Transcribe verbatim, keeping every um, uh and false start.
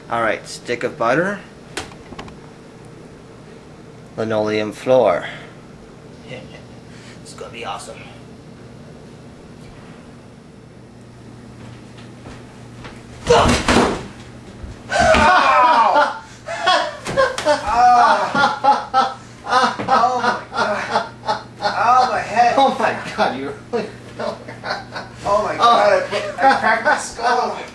Alright, stick of butter. Linoleum floor. It's gonna be awesome. Oh my god, you really... Oh my god, I, I cracked my skull.